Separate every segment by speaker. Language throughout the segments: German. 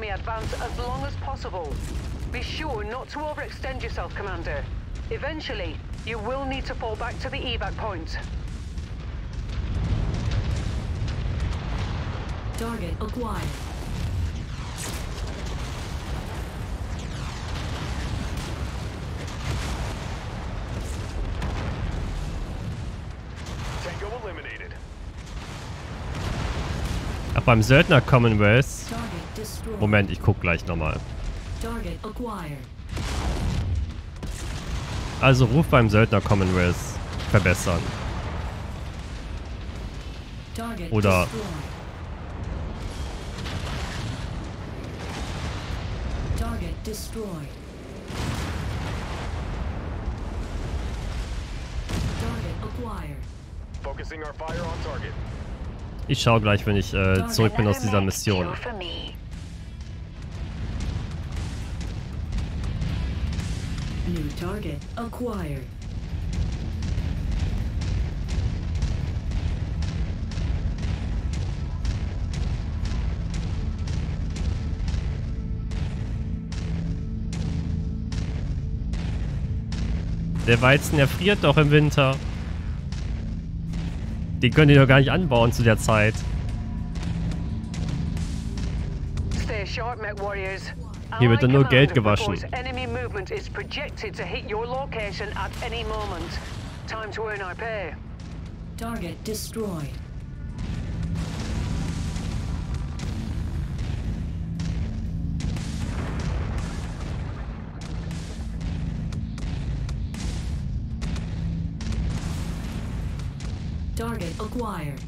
Speaker 1: advance as long as possible. Be sure not to overextend yourself, Commander. Eventually, you will need to fall back to the evac point.
Speaker 2: Target acquired.
Speaker 3: Tango eliminated.
Speaker 4: Ach, beim Söldner Commonwealth.
Speaker 2: Target destroyed.
Speaker 4: Moment, ich guck gleich nochmal.
Speaker 2: Target acquired.
Speaker 4: Also Ruf beim Söldner Commonwealth verbessern.
Speaker 2: Target
Speaker 4: Oder
Speaker 2: destroyed. Target destroyed. Target acquired.
Speaker 3: Focusing our fire on target.
Speaker 4: ich schaue gleich, wenn ich zurück bin aus dieser Mission.
Speaker 2: New target acquired.
Speaker 4: Der Weizen erfriert doch im Winter. Den könnt ihr doch gar nicht anbauen zu der Zeit.
Speaker 1: Stay sharp, Mech Warriors.
Speaker 4: Hier wird dann nur Geld gewaschen.
Speaker 1: Enemy movement is projected to hit your location at any moment. Time to earn our pay.
Speaker 2: Target destroyed. Target acquired.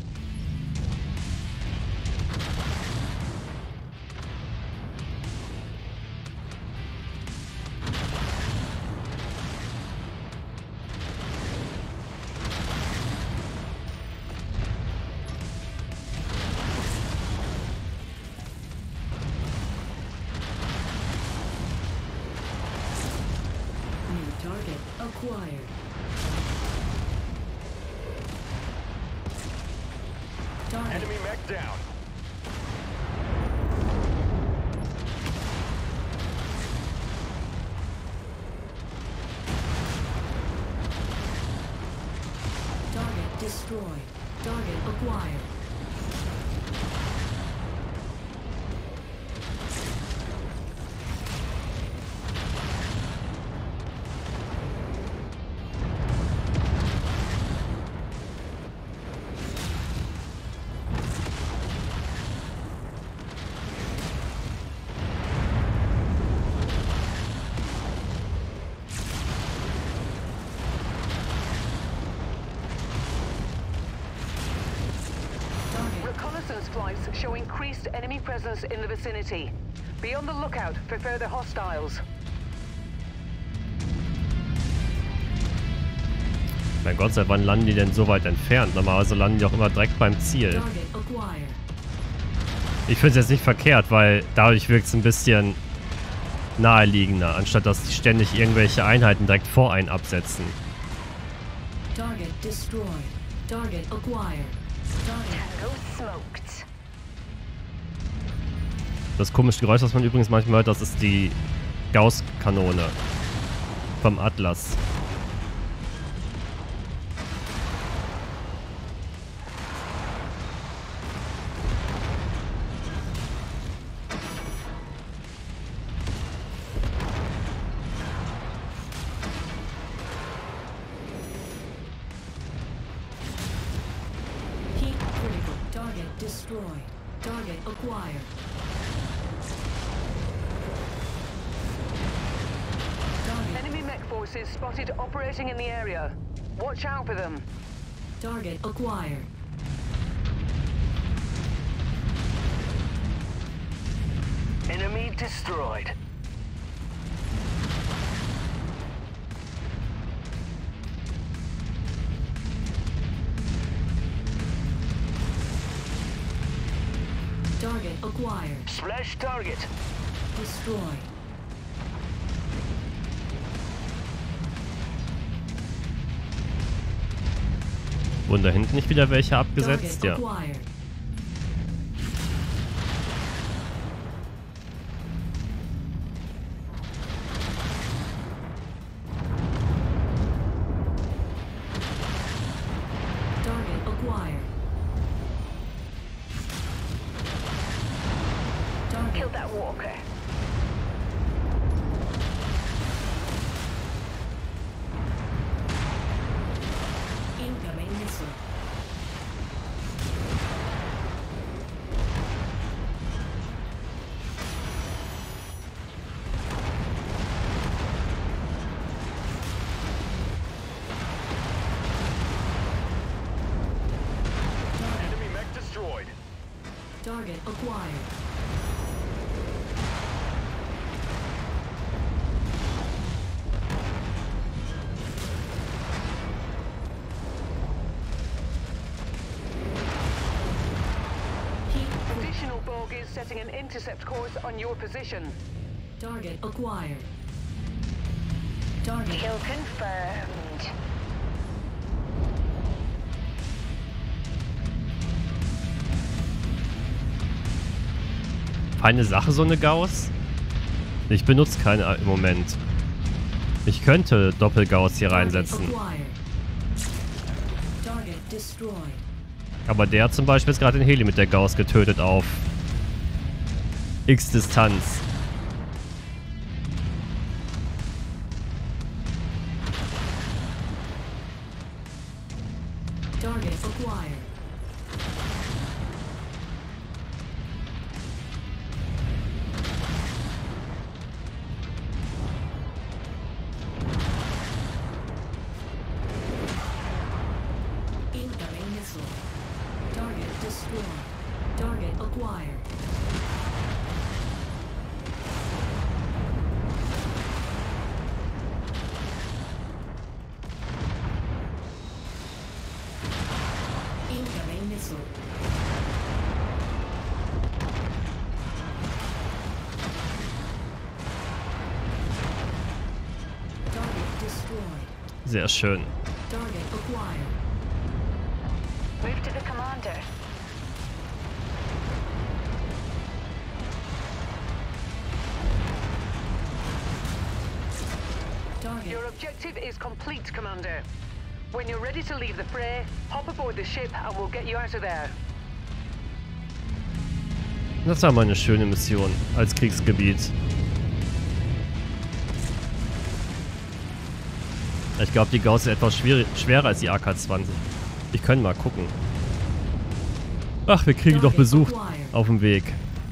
Speaker 2: New target acquired. Target
Speaker 3: Enemy mech down.
Speaker 2: Target destroyed. Target acquired.
Speaker 1: Reconnaissance flights show increased enemy presence in the vicinity. Be on the lookout for further hostiles.
Speaker 4: Mein Gott, seit wann landen die denn so weit entfernt? Normalerweise landen die auch immer direkt beim Ziel.
Speaker 2: Target acquired.
Speaker 4: Ich finde es jetzt nicht verkehrt, weil dadurch wirkt es ein bisschen naheliegender, anstatt dass die ständig irgendwelche Einheiten direkt vor einen absetzen.
Speaker 2: Target destroyed. Target acquired. Target
Speaker 1: Tango smoked.
Speaker 4: Das komische Geräusch, was man übrigens manchmal hört, das ist die Gauss-Kanone vom Atlas.
Speaker 2: heat critical. Target destroyed. Target acquired. Target.
Speaker 1: Enemy mech forces spotted operating in the area. Watch out for them.
Speaker 2: Target acquired.
Speaker 1: Enemy destroyed.
Speaker 2: Target acquired.
Speaker 1: Splash target.
Speaker 2: Destroyed.
Speaker 4: Wurden da hinten nicht wieder welche abgesetzt?
Speaker 2: Target
Speaker 4: Ja.
Speaker 2: acquired. target.
Speaker 1: that walker.
Speaker 2: Incoming missile.
Speaker 3: Enemy mech destroyed.
Speaker 2: Target acquired.
Speaker 1: Additional bogies setting an intercept course on your position.
Speaker 2: Target acquired. Target.
Speaker 1: Kill confirmed.
Speaker 4: Feine Sache, so eine Gauss. Ich benutze keine im Moment. Ich könnte Doppelgauss hier reinsetzen.
Speaker 2: Acquired. Target destroyed.
Speaker 4: Aber der zum Beispiel ist gerade den Heli mit der Gauss getötet auf X-Distanz.
Speaker 2: Target acquired. Incoming missile. Target destroyed. Target acquired. Incoming missile. Target destroyed.
Speaker 4: Sehr schön.
Speaker 2: Target acquired.
Speaker 1: Move to the commander.
Speaker 2: Target.
Speaker 1: Your objective is complete, Commander. When you're ready to leave the fray, hop aboard the ship and we'll get you out of there.
Speaker 4: Das war mal eine schöne Mission als Kriegsgebiet. Ich glaube, die Gauss ist etwas schwerer als die AK-20. Ich könnte mal gucken. Ach, wir kriegen doch Besuch auf dem Weg.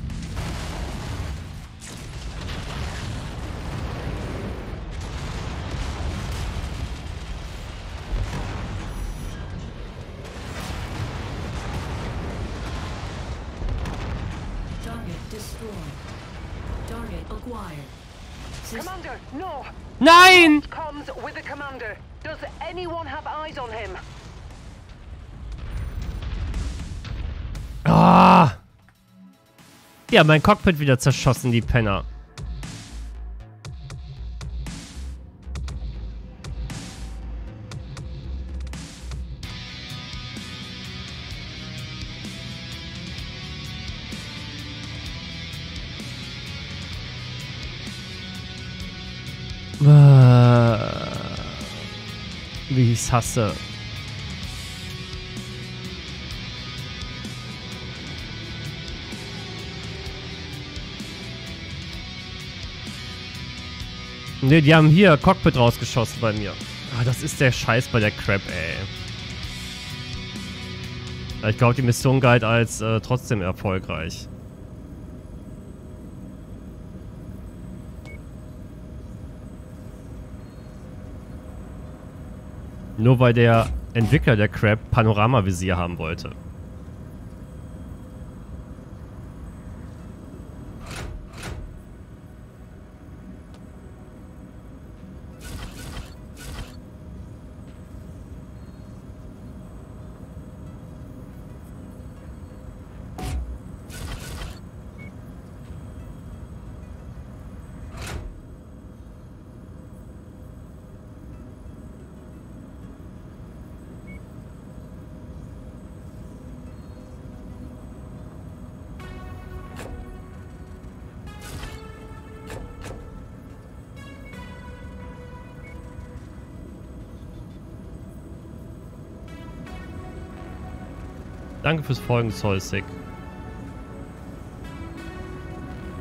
Speaker 2: Target destroyed. Target acquired.
Speaker 1: Commander, no!
Speaker 4: Nein!
Speaker 1: Comms with the commander. Does anyone have eyes on him?
Speaker 4: Ah! Ja, mein Cockpit wieder zerschossen, die Penner. Wie ich's hasse. Ne, die haben hier Cockpit rausgeschossen bei mir. Ah, das ist der Scheiß bei der Crap, ey. Ich glaube, die Mission galt als trotzdem erfolgreich. Nur weil der Entwickler der Crap Panoramavisier haben wollte. Danke fürs Folgen, Solsik.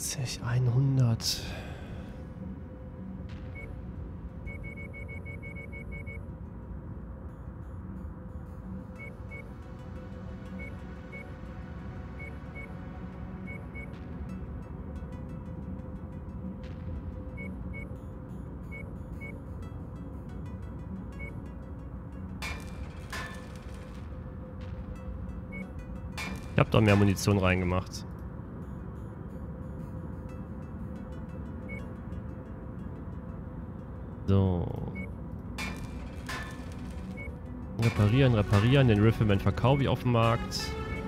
Speaker 4: 80, 100. Ich hab da mehr Munition reingemacht. So. Reparieren. Den Rifleman verkaufe ich auf dem Markt.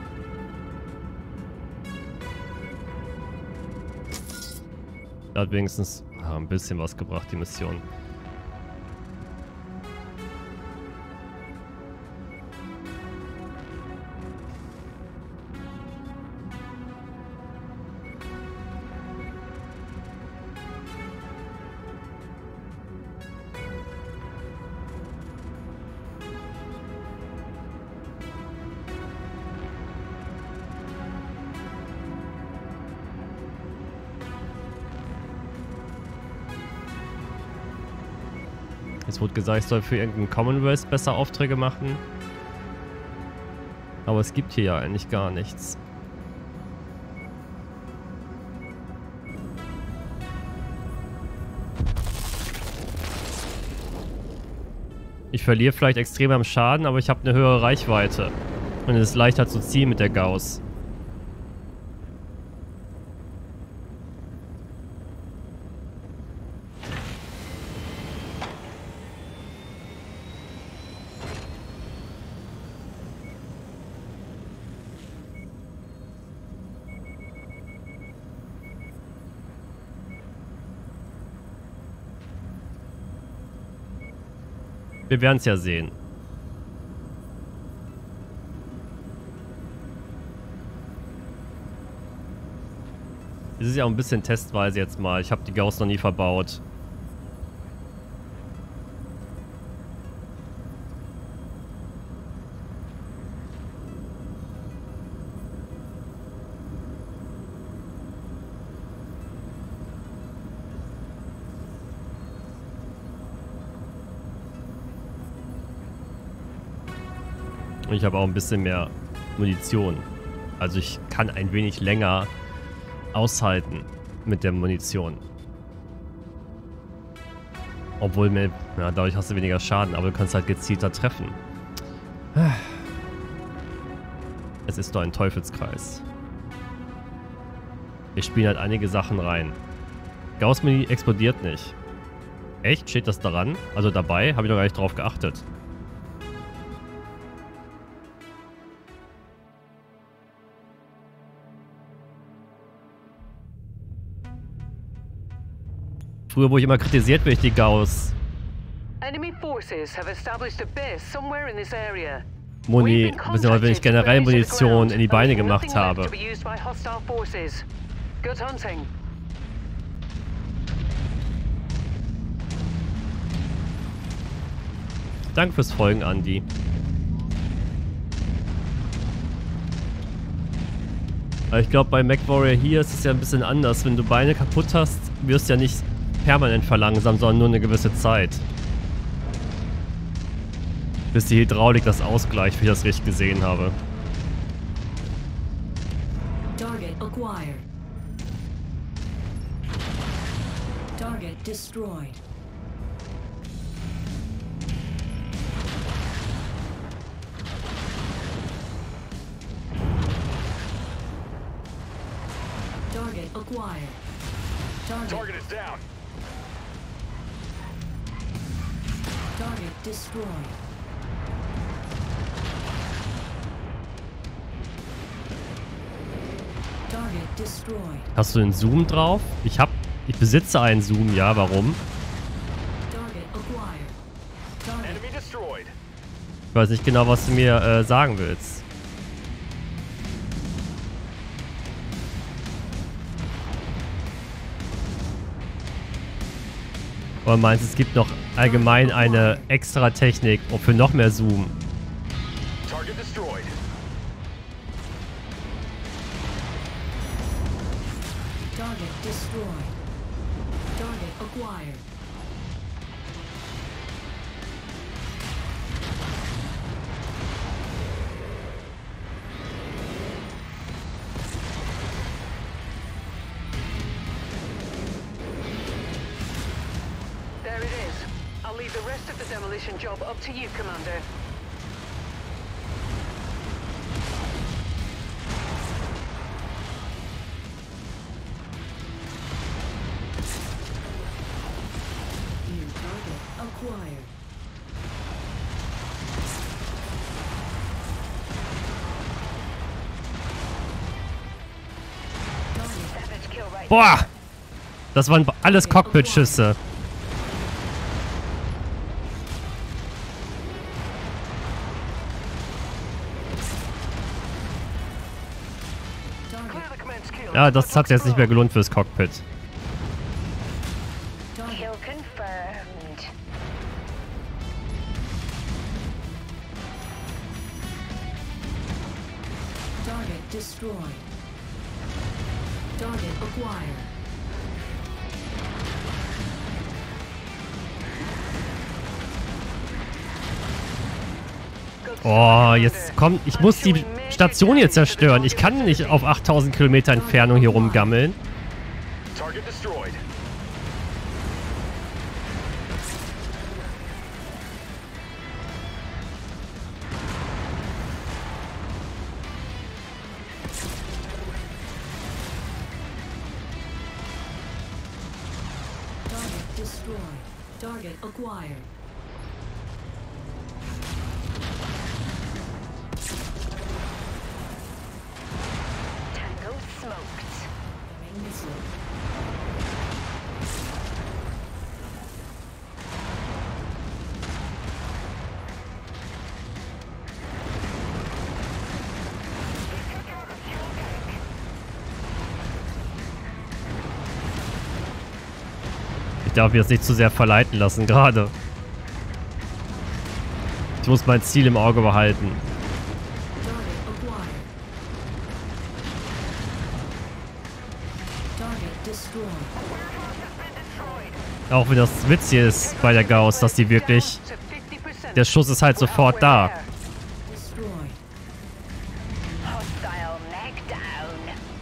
Speaker 4: Da hat wenigstens ein bisschen was gebracht, die Mission. Es wurde gesagt, ich soll für irgendeinen Commonwealth besser Aufträge machen. Aber es gibt hier ja eigentlich gar nichts. Ich verliere vielleicht extrem am Schaden, aber ich habe eine höhere Reichweite. Und es ist leichter zu ziehen mit der Gauss. Wir werden es ja sehen. Es ist ja auch ein bisschen testweise jetzt mal. Ich habe die Gauss noch nie verbaut. Und ich habe auch ein bisschen mehr Munition. Also ich kann ein wenig länger aushalten mit der Munition. Obwohl mir, ja, dadurch hast du weniger Schaden, aber du kannst halt gezielter treffen. Es ist doch ein Teufelskreis. Wir spielen halt einige Sachen rein. Gauss-Mini explodiert nicht. Echt? Steht das daran? Also dabei? Habe ich doch gar nicht drauf geachtet. Früher wurde ich immer kritisiert, wenn ich die Gauss Muni, beziehungsweise wenn ich generell Munition in die Beine gemacht habe. Danke fürs Folgen, Andi. Aber ich glaube, bei MechWarrior hier ist es ja ein bisschen anders. Wenn du Beine kaputt hast, wirst du ja nicht permanent verlangsamt, sondern nur eine gewisse Zeit. Bis die Hydraulik das ausgleicht, wie ich das richtig gesehen habe.
Speaker 2: Target acquired. Target destroyed. Target acquired.
Speaker 3: Target is down.
Speaker 2: Target destroyed. Target destroyed.
Speaker 4: Hast du den Zoom drauf? Ich besitze einen Zoom, ja, warum?
Speaker 2: Target acquired. Target
Speaker 3: Enemy destroyed.
Speaker 4: Ich weiß nicht genau, was du mir sagen willst. Oder meinst du, es gibt noch allgemein eine extra Technik für noch mehr Zoom?
Speaker 3: Target destroyed.
Speaker 2: Target destroyed. Target acquired.
Speaker 1: There it is. I'll leave the rest of the demolition job up to you, Commander.
Speaker 2: New target acquired.
Speaker 1: Savage kill right.
Speaker 4: Boah! Das waren alles Cockpit-Schüsse.
Speaker 1: Clear the command skill.
Speaker 4: Ja, das hat sich jetzt nicht mehr gelohnt fürs Cockpit.
Speaker 1: Kill confirmed.
Speaker 2: Target destroyed. Target acquired.
Speaker 4: Oh, jetzt kommt... Ich muss die Station hier zerstören. Ich kann nicht auf 8000 Kilometer Entfernung hier rumgammeln.
Speaker 3: Target destroyed.
Speaker 2: Target destroyed. Target acquired.
Speaker 1: Tango smoked.
Speaker 2: Incoming missile.
Speaker 4: Ich darf mich jetzt nicht zu sehr verleiten lassen, gerade. Ich muss mein Ziel im Auge behalten.
Speaker 2: Target acquired. Target destroyed.
Speaker 4: Auch wenn das witzig ist bei der Gauss, dass die wirklich...
Speaker 1: To 50%.
Speaker 4: Der Schuss ist halt sofort da.
Speaker 2: Destroyed.
Speaker 1: Hostile mag down.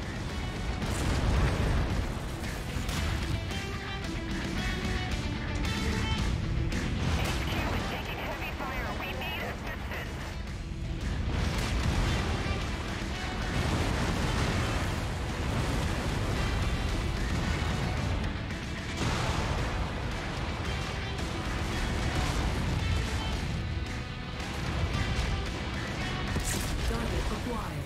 Speaker 2: Target acquired.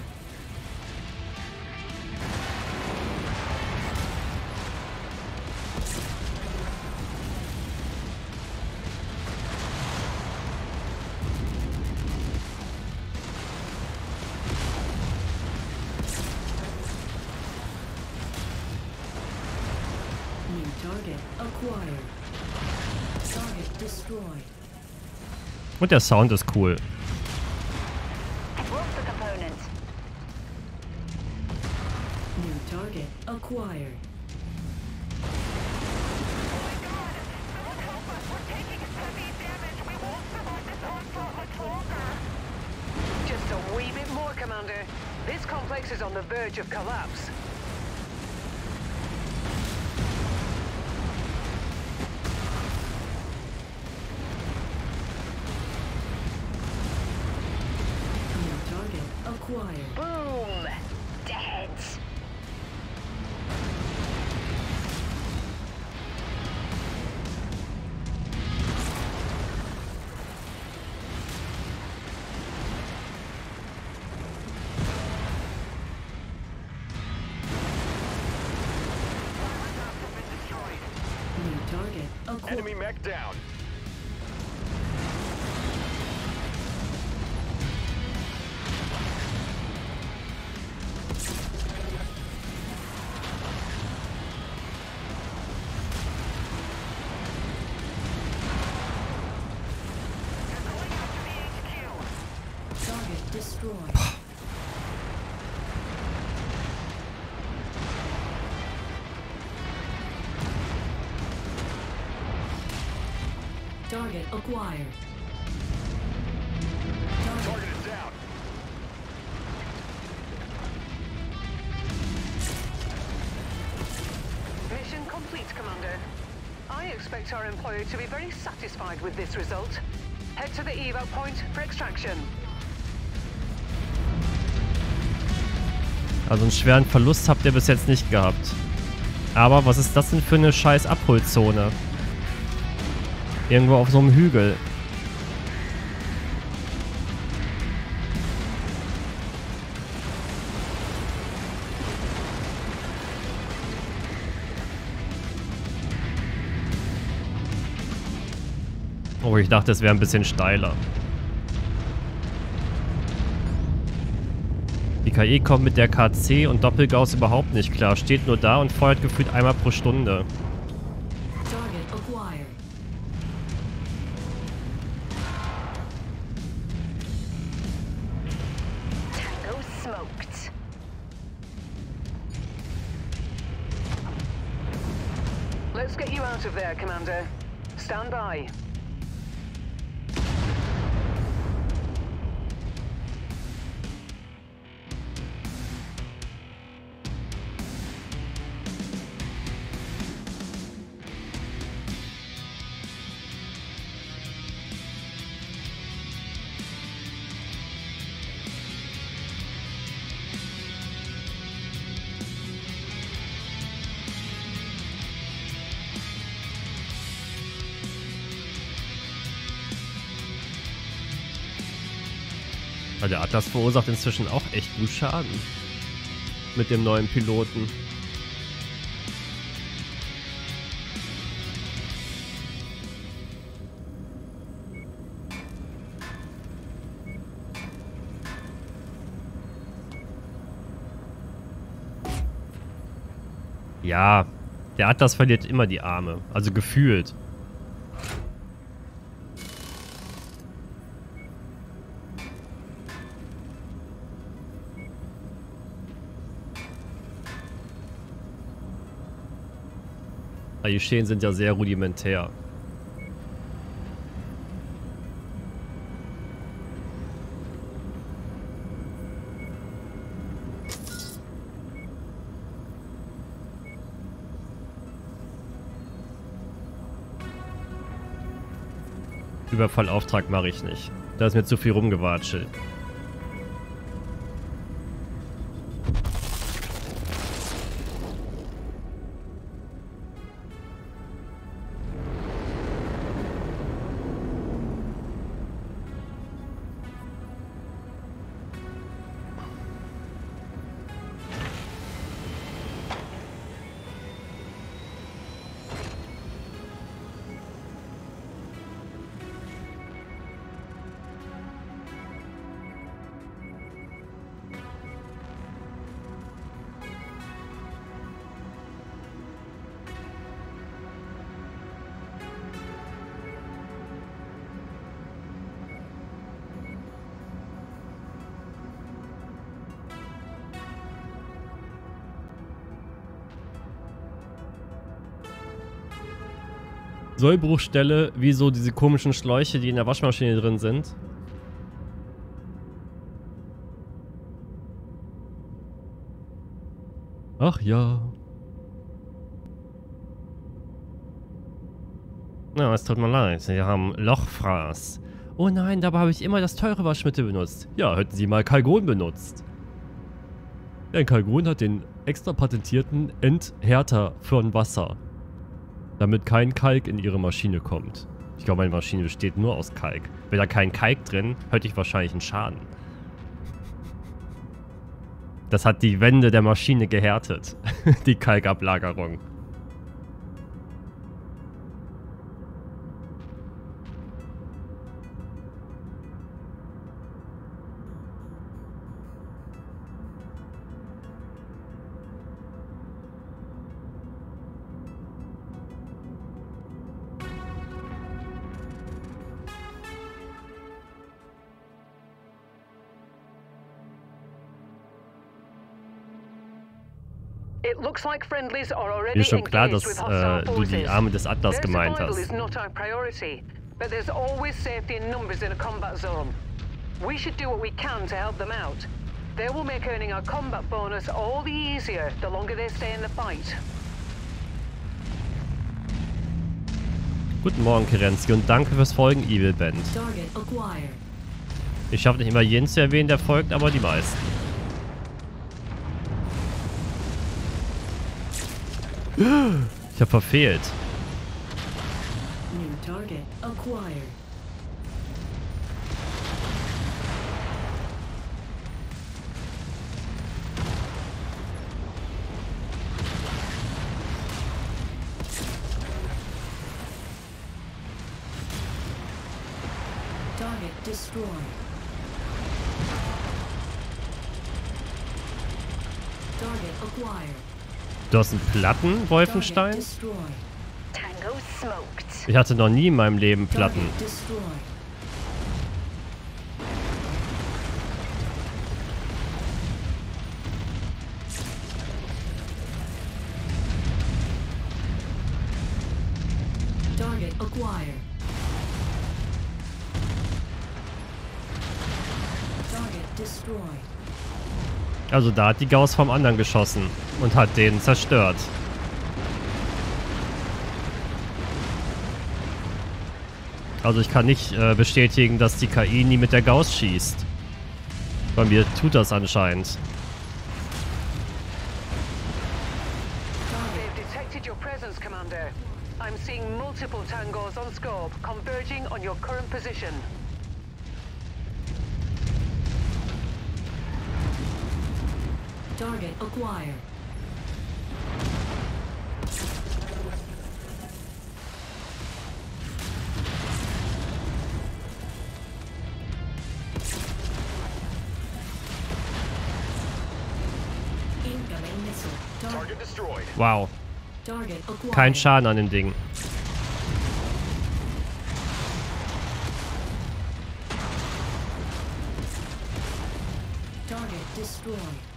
Speaker 2: New target acquired. Target destroyed.
Speaker 4: Und der Sound ist cool.
Speaker 1: What's the component?
Speaker 2: New target acquired.
Speaker 1: Just a wee bit more, Commander. This complex is on the verge of collapse.
Speaker 2: New target acquired.
Speaker 1: Boom! Dead.
Speaker 2: New target acquired.
Speaker 3: Enemy mech down.
Speaker 2: Target destroyed. Target acquired.
Speaker 3: Target is down.
Speaker 1: Mission complete, Commander. I expect our employer to be very satisfied with this result. Head to the evac point for extraction.
Speaker 4: Also einen schweren Verlust habt ihr bis jetzt nicht gehabt. Aber was ist das denn für eine scheiß Abholzone? Irgendwo auf so einem Hügel. Oh, ich dachte, es wäre ein bisschen steiler. Die KI kommt mit der KC und Doppelgauss überhaupt nicht klar. Steht nur da und feuert gefühlt einmal pro Stunde.
Speaker 2: Target acquired.
Speaker 1: Tango smoked. Let's get you out of there, Commander. Stand by.
Speaker 4: Weil der Atlas verursacht inzwischen auch echt gut Schaden. Mit dem neuen Piloten. Ja, der Atlas verliert immer die Arme. Also gefühlt. Die Schäden sind ja sehr rudimentär. Überfallauftrag mache ich nicht. Da ist mir zu viel rumgewatschelt. Sollbruchstelle, wie so diese komischen Schläuche, die in der Waschmaschine drin sind. Ach ja. Na, es tut mir leid, Sie haben Lochfraß. Oh nein, dabei habe ich immer das teure Waschmittel benutzt. Ja, hätten Sie mal Kalgon benutzt. Denn Kalgon hat den extra patentierten Enthärter von Wasser. Damit kein Kalk in ihre Maschine kommt. Ich glaube, meine Maschine besteht nur aus Kalk. Wäre da kein Kalk drin, hätte ich wahrscheinlich einen Schaden. Das hat die Wände der Maschine gehärtet. Die Kalkablagerung.
Speaker 1: Mir
Speaker 4: ist schon klar, dass du die Arme des Atlas gemeint hast.
Speaker 1: but there's always safety in numbers in a combat zone. We should do what we can to help them out. They will make earning our combat bonus all the easier the longer they stay in the fight.
Speaker 4: Guten Morgen, Kerensky, und danke fürs Folgen, Evil Band.
Speaker 2: Target acquired.
Speaker 4: Ich schaffe nicht immer jeden zu erwähnen, der folgt, aber die meisten. Ich habe verfehlt.
Speaker 2: New target acquired. Target destroyed. Target acquired.
Speaker 4: Du hast einen Platten,
Speaker 2: Target
Speaker 4: Wolfenstein?
Speaker 2: destroyed.
Speaker 5: Tango smoked.
Speaker 4: Ich hatte noch nie in meinem Leben Platten.
Speaker 2: Target destroyed. Target acquired. Target destroyed.
Speaker 4: Also da hat die Gauss vom anderen geschossen und hat den zerstört. Also ich kann nicht bestätigen, dass die KI nie mit der Gauss schießt. Bei mir tut das anscheinend.
Speaker 1: They've detected your presence, Commander. I'm seeing multiple tangos on scope, converging on your current position.
Speaker 2: Target acquired. Incoming missile.
Speaker 3: Target destroyed.
Speaker 4: Wow.
Speaker 2: Target acquired.
Speaker 4: Kein Schaden an dem Ding.
Speaker 2: Target destroyed.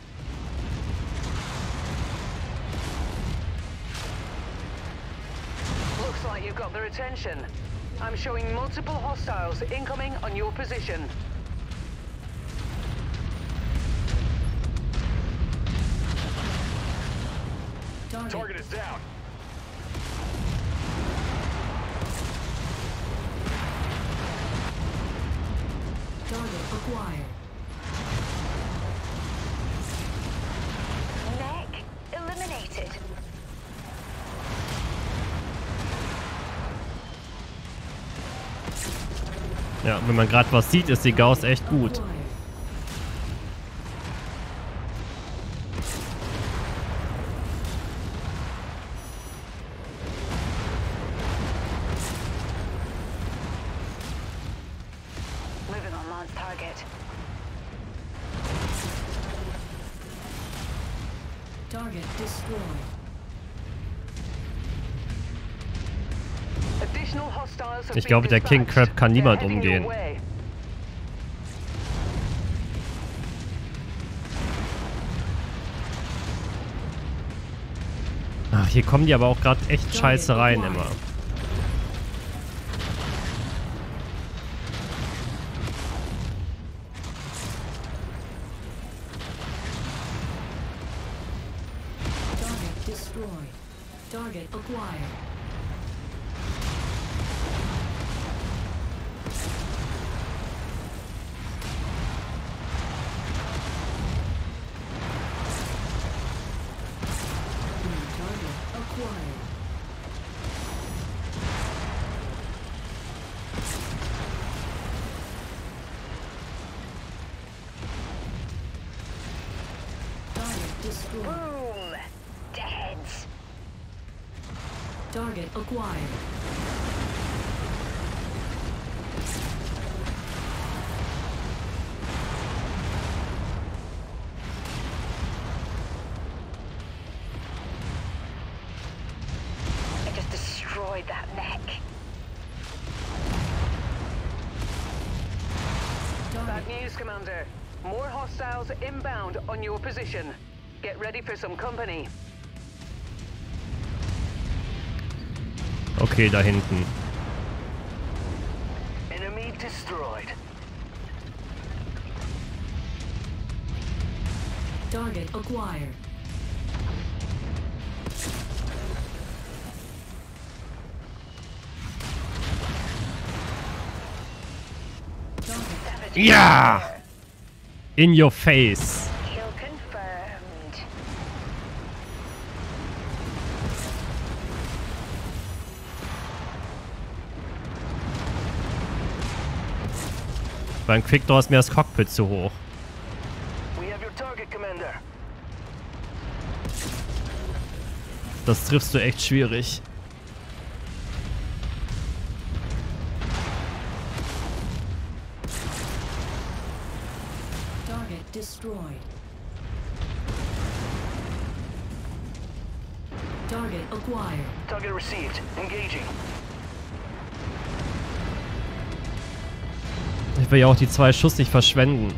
Speaker 1: Looks like you've got their attention. I'm showing multiple hostiles incoming on your position.
Speaker 3: Target is down.
Speaker 2: Target acquired.
Speaker 5: Mech eliminated.
Speaker 4: Ja, wenn man gerade was sieht, ist die Gauss echt gut.
Speaker 2: Acquired.
Speaker 5: Moving on Lance target.
Speaker 2: Target destroyed.
Speaker 1: Additional hostiles have
Speaker 4: Ich
Speaker 1: been
Speaker 4: glaube, der King
Speaker 1: dispatched.
Speaker 4: Crab kann niemand
Speaker 1: They're heading your
Speaker 4: umgehen.
Speaker 1: way.
Speaker 4: Ach, hier kommen die aber auch gerade echt scheiße rein immer.
Speaker 2: Target destroyed. Target acquired. New target acquired. Target destroyed.
Speaker 5: Boom. Dead.
Speaker 2: Target acquired.
Speaker 5: I just destroyed that mech.
Speaker 1: Bad
Speaker 2: Target
Speaker 1: news, Commander. More hostiles inbound on your position. Get ready for some company.
Speaker 4: Okay, da hinten.
Speaker 3: Lead destroyed.
Speaker 2: Target acquired.
Speaker 5: Savage
Speaker 4: Ja! In your face.
Speaker 5: kill confirmed.
Speaker 4: Beim Quickdraw ist mir das Cockpit zu hoch.
Speaker 3: We have your target, Commander.
Speaker 4: Das triffst du echt schwierig.
Speaker 2: Target destroyed. Target acquired.
Speaker 3: Target received. Engaging.
Speaker 4: Ich will ja auch die 2 Schuss nicht verschwenden.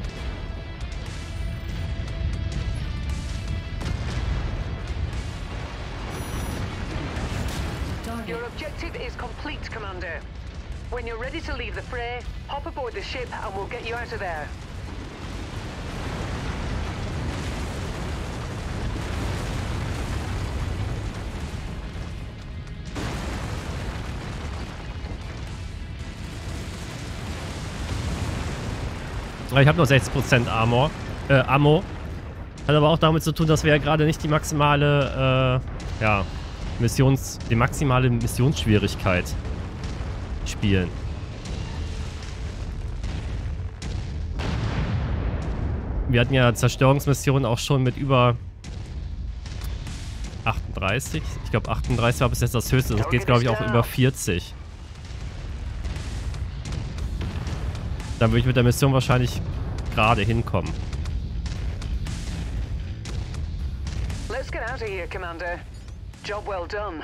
Speaker 2: Target.
Speaker 1: Your objective is complete, Commander. When you're ready to leave the fray, hop aboard the ship and we'll get you out of there.
Speaker 4: Ich habe nur 60% Ammo. Hat aber auch damit zu tun, dass wir ja gerade nicht die maximale, die maximale Missionsschwierigkeit spielen. Wir hatten ja Zerstörungsmissionen auch schon mit über 38. Ich glaube 38 war bis jetzt das höchste. Das geht, glaube ich, auch über 40. Dann würde ich mit der Mission wahrscheinlich gerade hinkommen.
Speaker 1: Let's get out of here, Commander. Job well done.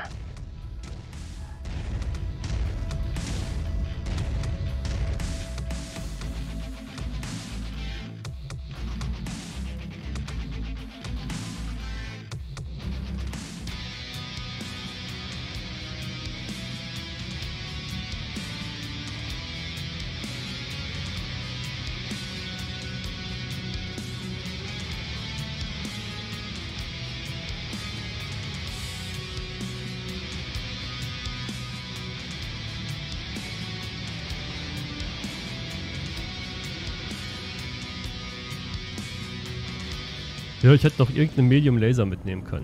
Speaker 4: Ja, ich hätte noch irgendeinen Medium Laser mitnehmen können.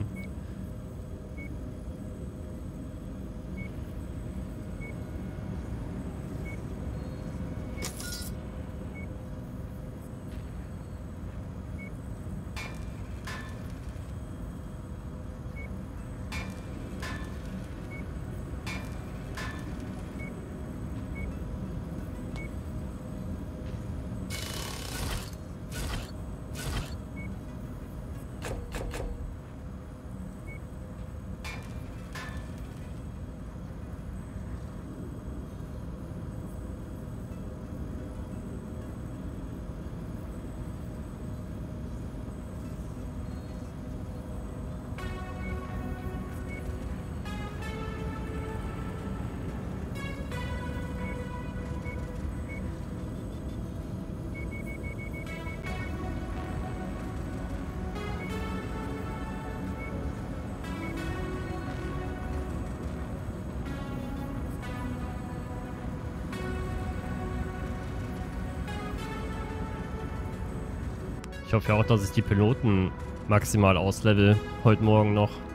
Speaker 4: Ich hoffe ja auch, dass ich die Piloten maximal auslevel heute Morgen noch.